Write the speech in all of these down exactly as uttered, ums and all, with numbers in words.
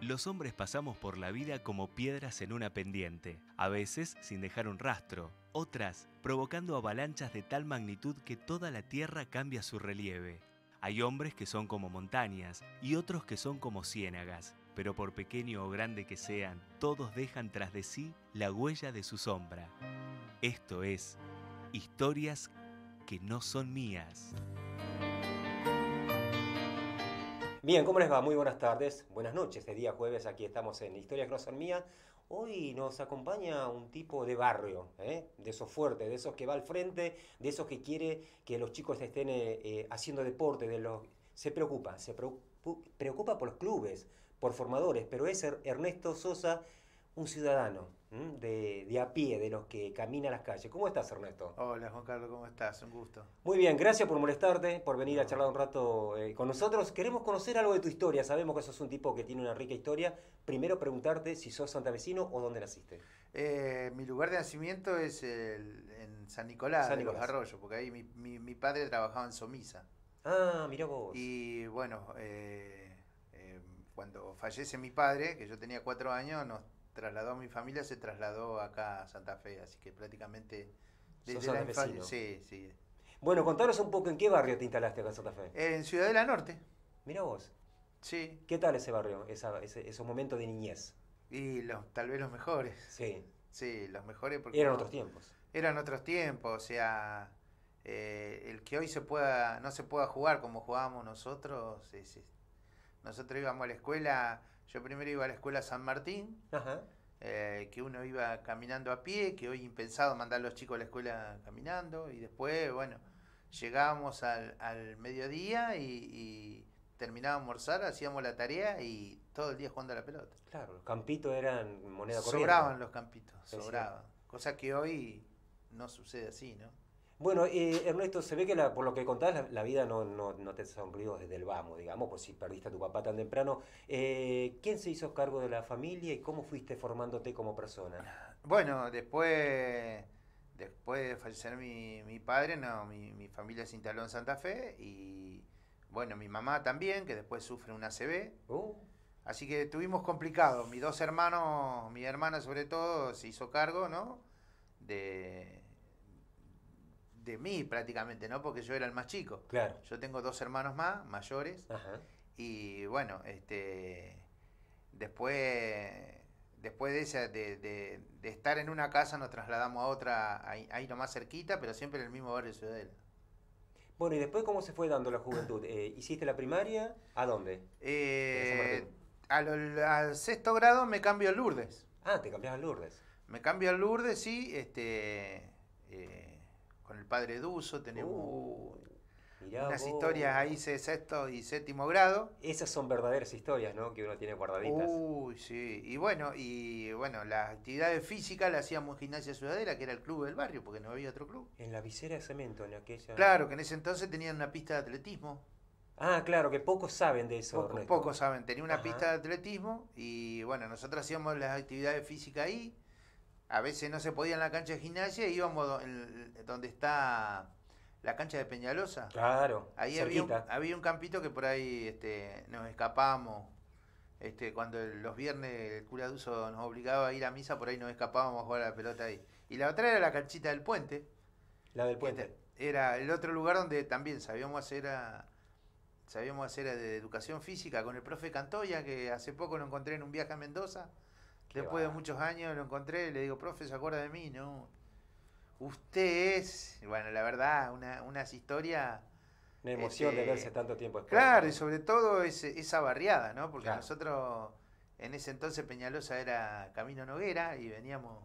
Los hombres pasamos por la vida como piedras en una pendiente, a veces sin dejar un rastro, otras provocando avalanchas de tal magnitud que toda la tierra cambia su relieve. Hay hombres que son como montañas y otros que son como ciénagas, pero por pequeño o grande que sean, todos dejan tras de sí la huella de su sombra. Esto es Historias que no son mías. Bien, ¿cómo les va? Muy buenas tardes, buenas noches. De día jueves aquí estamos en Historias que no son mías. Hoy nos acompaña un tipo de barrio, ¿eh? De esos fuertes, de esos que va al frente, de esos que quiere que los chicos estén eh, eh, haciendo deporte, de los... se preocupa, se preocupa, preocupa por los clubes, por formadores, pero es Ernesto Sosa, un ciudadano de, de a pie, de los que camina las calles. ¿Cómo estás, Ernesto? Hola Juan Carlos, ¿cómo estás? Un gusto. Muy bien, gracias por molestarte, por venir a No. charlar un rato eh, con nosotros. Queremos conocer algo de tu historia, sabemos que sos un tipo que tiene una rica historia. Primero preguntarte si sos santafesino o dónde naciste. Eh, mi lugar de nacimiento es el- en San Nicolás, San de los Nicolás. Arroyos, porque ahí mi, mi, mi padre trabajaba en Somisa. Ah, mirá vos. Y bueno, eh, eh, cuando fallece mi padre, que yo tenía cuatro años, nos trasladó a mi familia, se trasladó acá a Santa Fe, así que prácticamente Sos desde la santafesino. infancia. Sí, sí. Bueno, contanos un poco en qué barrio te instalaste acá en Santa Fe. En Ciudadela Norte, Mirá vos. sí, ¿Qué tal ese barrio, esa- ese- esos momentos de niñez? y los, tal vez los mejores. Sí, Sí, los mejores porque eran uno- otros tiempos. eran otros tiempos, o sea, eh, el que hoy se pueda, no se pueda jugar como jugábamos nosotros, es- es- nosotros íbamos a la escuela, yo primero iba a la escuela San Martín, Ajá. eh, que uno iba caminando a pie, que hoy impensado mandar a los chicos a la escuela caminando, y después, bueno, llegábamos al, al mediodía y, y terminábamos de almorzar, hacíamos la tarea y todo el día jugando a la pelota. Claro, los campitos eran moneda corriente. Sobraban los campitos, Sí, sobraban, cosa que hoy no sucede así, ¿no? Bueno, eh, Ernesto, se ve que la- por lo que contás, la, la vida no, no, no te sonrió desde el vamos, digamos, pues si perdiste a tu papá tan temprano. Eh, ¿quién se hizo cargo de la familia y cómo fuiste formándote como persona? Bueno, después, después de fallecer mi, mi padre, no, mi, mi familia se instaló en Santa Fe y bueno, mi mamá también, que después sufre un A C V. Uh, Así que tuvimos complicado. Mis dos hermanos, mi hermana sobre todo, se hizo cargo, ¿no? De, de mí prácticamente, ¿no? Porque yo era el más chico. claro. Yo tengo dos hermanos más, mayores, Ajá. y bueno, este, después, después de, esa, de, de, de estar en una casa nos trasladamos a otra, ahí, ahí nomás cerquita, pero siempre en el mismo barrio de Ciudadela. Bueno, ¿y después cómo se fue dando la juventud? Eh, ¿hiciste la primaria? ¿A dónde? En San Eh, Martín. a lo- al sexto grado me cambio a Lourdes. Ah, te cambiás a Lourdes. Me cambio a Lourdes, sí, este, eh, con el padre Duso tenemos Uh, mirá unas vos. historias ahí de sexto y séptimo grado. Esas son verdaderas historias, ¿no? Que uno tiene guardaditas. Uy, sí, y bueno, y bueno, las actividades físicas las hacíamos en Gimnasia Ciudadela, que era el club del barrio, porque no había otro club. En la visera de cemento, en aquella... Claro, que en ese entonces tenían una pista de atletismo. Ah, claro, que pocos saben de eso, Poco, Ernesto. pocos saben, tenía una Ajá. pista de atletismo y bueno, nosotros hacíamos las actividades físicas ahí. A veces no se podía en la cancha de gimnasia, íbamos do- en- donde está la cancha de Peñalosa. Claro, Ahí había un, cerquita. había un campito que por ahí este, nos escapábamos. Este, cuando el- los viernes el cura Duso nos obligaba a ir a misa, por ahí nos escapábamos a jugar a la pelota ahí. Y la otra era la canchita del puente. La del que puente. te- Era el otro lugar donde también sabíamos hacer a, sabíamos hacer a de educación física con el profe Cantoya, que hace poco lo encontré en un viaje a Mendoza. Qué Después de va. muchos años lo encontré, le digo, profe, ¿se acuerda de mí? No. Usted es, bueno, la verdad, una, unas historias. Una emoción este, de verse tanto tiempo después. Claro, y sobre todo ese- esa barriada, ¿no? Porque Claro. nosotros, en ese entonces Peñalosa era Camino Noguera y veníamos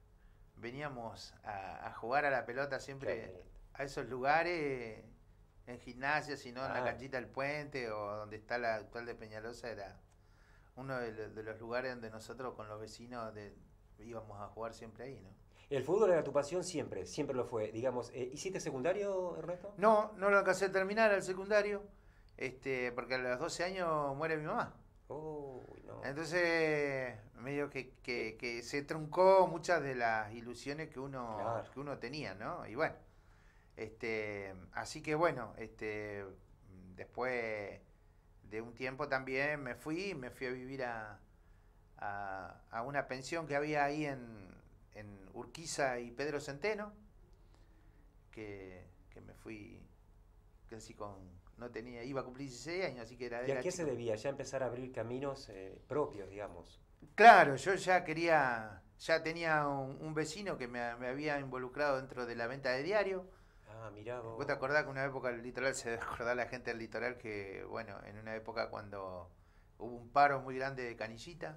veníamos a, a jugar a la pelota Qué siempre lindo. a esos lugares, en gimnasia, sino en la Ah. canchita del puente o donde está la actual de Peñalosa, era uno de, lo- de los lugares donde nosotros con los vecinos de, íbamos a jugar siempre ahí, ¿no? El fútbol era tu pasión siempre, siempre lo fue. Digamos, eh, ¿hiciste secundario, Ernesto? No, no lo alcancé a terminar al secundario, este, porque a los doce años muere mi mamá. Uy, no. Entonces, medio que, que, que se truncó muchas de las ilusiones que uno, Claro. que uno tenía, ¿no? Y bueno, este, así que bueno, este, después de un tiempo también me fui, me fui a vivir a, a, a una pensión que había ahí en, en Urquiza y Pedro Centeno, que, que me fui casi con, no tenía, iba a cumplir dieciséis años, así que era... ¿Y a era qué chico. se debía? Ya empezar a abrir caminos eh, propios, digamos. Claro, yo ya quería, ya tenía un, un vecino que me, me había involucrado dentro de la venta de diario. Ah, mirá vos. ¿Vos te acordás que una época el litoral, se debe acordar la gente del litoral que, bueno, en una época cuando hubo un paro muy grande de canillita,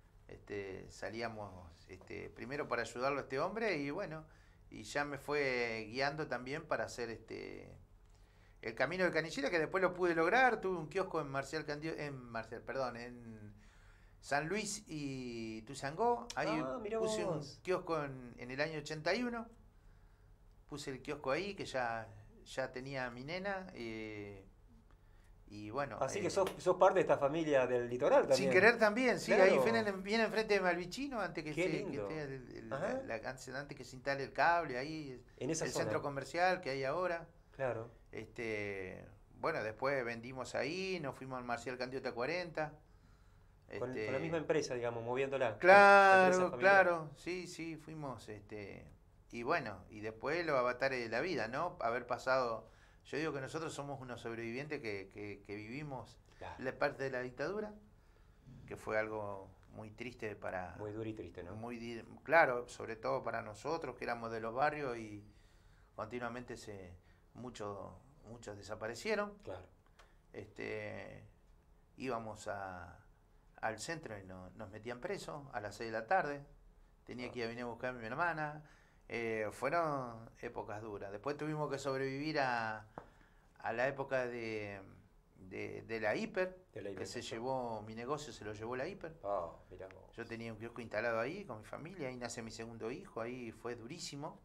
este, salíamos este, primero para ayudarlo a este hombre y bueno, y ya me fue guiando también para hacer este el camino de canillera, que después lo pude lograr. Tuve un kiosco en Marcial Candio, en Marcial, perdón, en San Luis y Tuzangó. Ahí Ah, mirá puse un vos. kiosco en, en el año ochenta y uno. Puse el kiosco ahí, que ya, ya tenía mi nena. eh, y bueno. Así eh, que sos, sos parte de esta familia del litoral también. sin querer también, sí. Claro. Ahí viene, viene enfrente de Malvichino antes que, Qué se, que lindo. esté el- el- Ajá. la, la- antes antes que se instale el cable. Ahí En esa el zona. centro comercial que hay ahora. Claro. Este, bueno, después vendimos ahí, nos fuimos al Marcial Candiota cuarenta. Con, Este, con la misma empresa, digamos, moviéndola. Empresa Claro, familiar. claro, sí, sí, fuimos, este, y bueno, y después los avatares de la vida, ¿no? Haber pasado, yo digo que nosotros somos unos sobrevivientes que, que, que vivimos Claro. la parte de la dictadura, que fue algo muy triste para, Muy duro y triste, ¿no? muy di- claro, sobre todo para nosotros que éramos de los barrios y continuamente se, muchos, muchos desaparecieron. Claro. Este, íbamos a, al centro y no- nos metían presos a las seis de la tarde. Tenía Ah. que ir a venir a buscar a mi hermana. Eh, fueron épocas duras. Después tuvimos que sobrevivir a, a la época de, de, de la hiper, De la que se hiper. llevó, mi negocio se lo llevó la hiper. Ah, mirá vos. Yo tenía un kiosco instalado ahí con mi familia, ahí nace mi segundo hijo, ahí fue durísimo,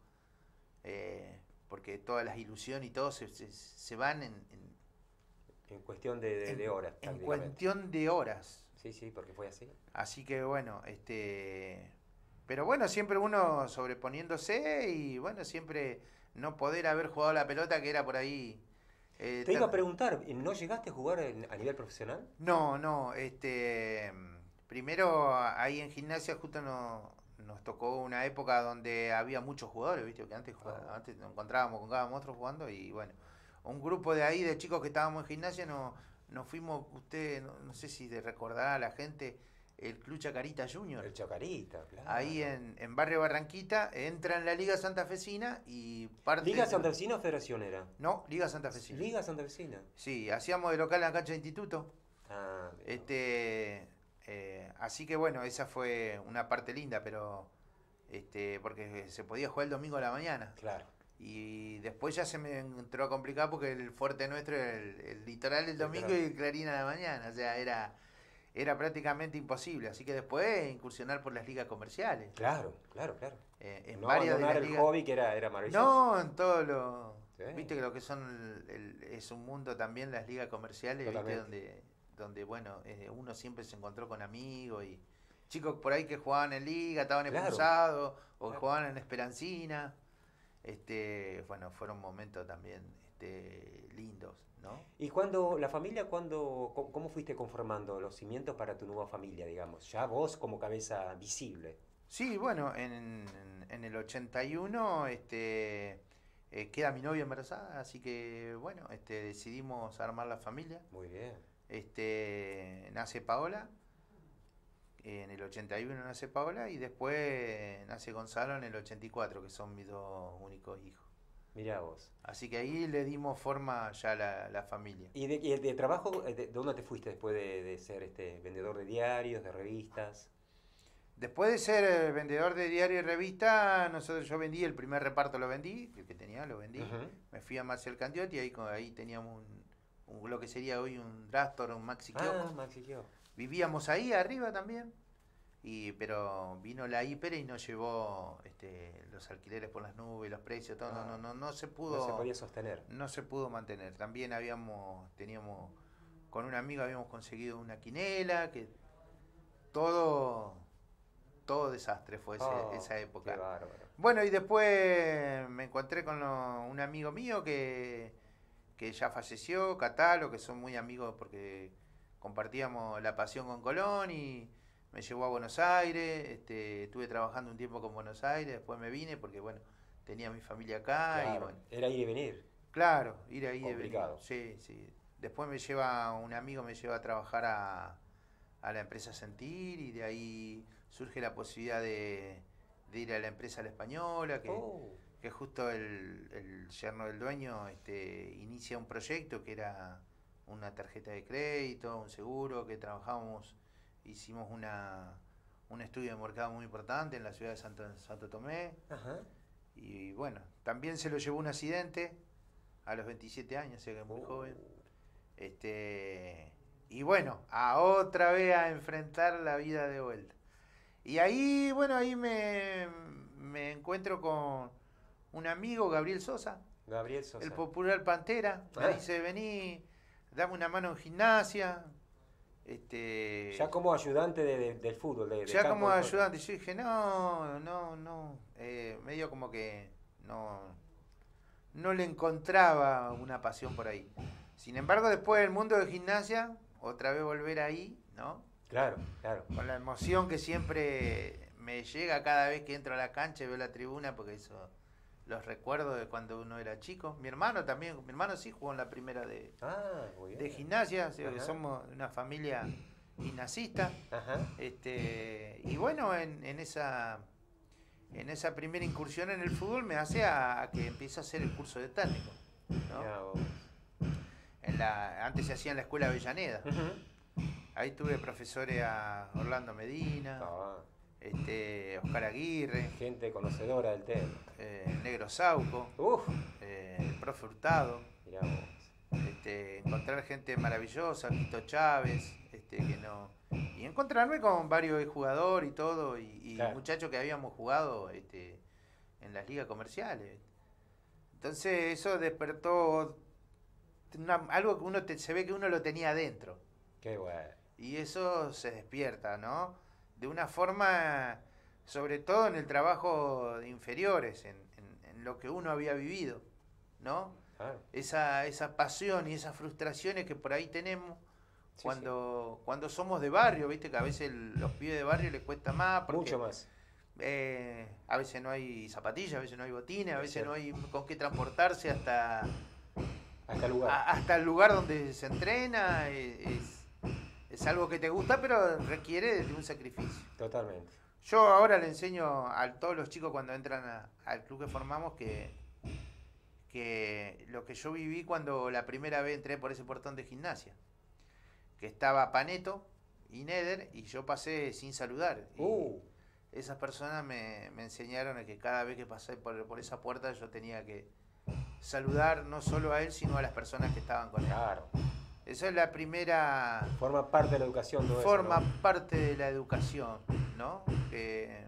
eh, porque todas las ilusiones y todo se, se, se van en, en, En cuestión de, de, en- de horas, en prácticamente. cuestión de horas. Sí, sí, porque fue así. Así que bueno, este, pero bueno, siempre uno sobreponiéndose y bueno, siempre no poder haber jugado la pelota que era por ahí. eh, Te iba tan- a preguntar, ¿no llegaste a jugar en- a nivel profesional? No, no, este, primero ahí en gimnasia justo no, nos tocó una época donde había muchos jugadores, viste, que antes, jugaba- Ah. antes nos encontrábamos con cada monstruo jugando y bueno, un grupo de ahí de chicos que estábamos en gimnasia no, nos fuimos, usted, no, no sé si de recordará a la gente, el Club Chacarita Junior. El Chacarita, claro. Ahí en, en Barrio Barranquita, entra en la Liga Santafesina y parte... ¿Liga de- Santafesina o Federación era? No, Liga Santafesina. Liga Santafesina. Sí, hacíamos de local en la cancha de instituto. Ah, mirá. Este, eh, así que bueno, esa fue una parte linda, pero este, porque se podía jugar el domingo a la mañana. Claro. Y después ya se me entró a complicar porque el fuerte nuestro era el, el litoral el domingo Litoral. y el Clarín a la mañana. O sea, era, era prácticamente imposible. Así que después incursionar por las ligas comerciales. Claro, claro, claro. Eh, en No varias de abandonar las el ligas. hobby que era, era maravilloso. No, en todo lo. Sí. Viste que lo que son. el- el- es un mundo también las ligas comerciales, viste, Totalmente. donde, donde bueno, eh, uno siempre se encontró con amigos y chicos por ahí que jugaban en liga, estaban Claro. expulsados o que Claro. jugaban en Esperancina. Este, bueno, fueron momentos también este, lindos, ¿no? ¿Y cuando la familia, cuando, cómo, cómo fuiste conformando los cimientos para tu nueva familia, digamos? Ya vos como cabeza visible. Sí, bueno, en, en- en el ochenta y uno este, eh, queda mi novia embarazada, así que bueno, este, decidimos armar la familia. Muy bien. Este, nace Paola, en el ochenta y uno nace Paola y después nace Gonzalo en el ochenta y cuatro, que son mis dos únicos hijos. Mirá vos. Así que ahí le dimos forma ya a la, la familia. ¿Y de, y de trabajo, de, de dónde te fuiste después de, de ser este vendedor de diarios, de revistas? Después de ser eh, vendedor de diario y revista, nosotros yo vendí, el primer reparto lo vendí, el que tenía lo vendí. Ujú. Me fui a Marcel Candiotti y ahí, con- ahí teníamos un, un- lo que sería hoy un Drastor, un Maxi Kiosco. Ah, Maxi Kiosco. Vivíamos ahí arriba también, y pero vino la hiper y nos llevó este, los alquileres por las nubes, los precios, todo, Ah. no, no, no, no se pudo, No se podía sostener. no se pudo mantener. También habíamos, teníamos, con un amigo habíamos conseguido una quinela, que todo, todo desastre fue ese- Oh, esa qué época. bárbaro. Bueno, y después me encontré con lo- un amigo mío que, que ya falleció, Catalo, que son muy amigos porque compartíamos la pasión con Colón y me llevó a Buenos Aires, este, estuve trabajando un tiempo con Buenos Aires, después me vine porque, bueno, tenía mi familia acá. Claro, y bueno. Era ir y venir. Claro, ir ahí Complicado. de venir. Sí, sí. Después me lleva, un amigo me lleva a trabajar a, a la empresa Sentir y de ahí surge la posibilidad de, de ir a la empresa La Española, que, Oh. que justo el, el yerno del dueño este, inicia un proyecto que era una tarjeta de crédito, un seguro, que trabajamos, hicimos una, un estudio de mercado muy importante en la ciudad de Santo, Santo Tomé. Ajá. Y bueno, también se lo llevó un accidente a los veintisiete años, o sea que es muy Oh. joven. Este, y bueno, a otra vez a enfrentar la vida de vuelta. Y ahí, bueno, ahí me, me encuentro con un amigo, Gabriel Sosa, Gabriel Sosa. el popular Pantera. Me Ah. dice, vení, dame una mano en gimnasia. Este, Ya como ayudante de, de- del fútbol. De, de ya campo como de juego. ayudante. Yo dije, no, no, no. Eh, medio como que no, no le encontraba una pasión por ahí. Sin embargo, después del mundo de gimnasia, otra vez volver ahí, ¿no? Claro, claro. Con la emoción que siempre me llega cada vez que entro a la cancha y veo la tribuna, porque eso los recuerdo de cuando uno era chico. Mi hermano también, mi hermano sí jugó en la primera de, Ah, muy bien. de gimnasia, o sea, que Ajá. somos una familia gimnasista. Ajá. Este, y bueno, en, en esa en esa primera incursión en el fútbol me hace a, a que empiece a hacer el curso de técnico, ¿no? Mirá vos. En la, antes se hacía en la escuela Avellaneda. Ujú. Ahí tuve profesores a Orlando Medina, Ah, este, Oscar Aguirre, gente conocedora del tema. eh, Negro Sauco, Uf, eh, el profe Hurtado. mirá vos. Este, encontrar gente maravillosa, Quito Chávez, este, que no, y encontrarme con varios jugadores y todo, y, y Claro. muchachos que habíamos jugado este, en las ligas comerciales. Entonces eso despertó una- algo que uno te- se ve que uno lo tenía adentro, Qué bueno. y eso se despierta, ¿no? De una forma, sobre todo en el trabajo de inferiores, en, en- en lo que uno había vivido, ¿no? Claro. Esa, esa pasión y esas frustraciones que por ahí tenemos Sí, cuando, cuando somos de barrio, viste que a veces el- los pibes de barrio les cuesta más sí. porque Mucho más. eh, a veces no hay zapatillas, a veces no hay botines, a Es veces cierto. no hay con qué transportarse hasta, Hasta el lugar. a- hasta el lugar donde se entrena. eh, Es, es algo que te gusta, pero requiere de un sacrificio. Totalmente. Yo ahora le enseño a todos los chicos cuando entran a- al club que formamos que, que lo que yo viví cuando la primera vez entré por ese portón de gimnasia, que estaba Paneto y Neder y yo pasé sin saludar. Y Uh, esas personas me, me enseñaron a que cada vez que pasé por, por esa puerta yo tenía que saludar no solo a él, sino a las personas que estaban con él. claro. Esa es la primera... Forma parte de la educación todo forma eso, ¿no? parte de la educación, ¿no? Que,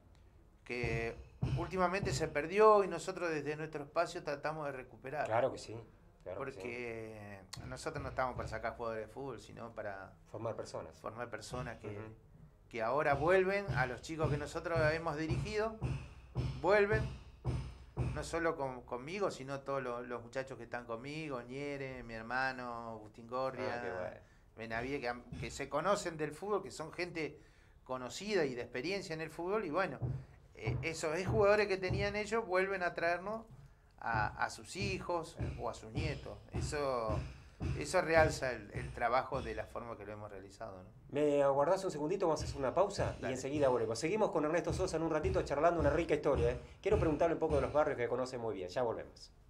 que últimamente se perdió y nosotros desde nuestro espacio tratamos de recuperar. Claro que sí. Claro que sí. Porque nosotros no estamos para sacar jugadores de fútbol, sino para Formar personas. formar personas que, Ujú. que ahora vuelven a los chicos que nosotros hemos dirigido, vuelven, no solo con- conmigo, sino todos los, los muchachos que están conmigo, Ñere, mi hermano, Agustín Gorria, Ah, qué bueno. Benavides, que, han- que se conocen del fútbol, que son gente conocida y de experiencia en el fútbol, y bueno, eh, esos jugadores que tenían ellos vuelven a traernos a, a sus hijos o a sus nietos. Eso, eso realza el, el trabajo de la forma que lo hemos realizado, ¿no? ¿Me aguardás un segundito? Vamos a hacer una pausa y Dale. enseguida volvemos. Seguimos con Ernesto Sosa en un ratito charlando una rica historia. ¿eh? Quiero preguntarle un poco de los barrios que conoce muy bien. Ya volvemos.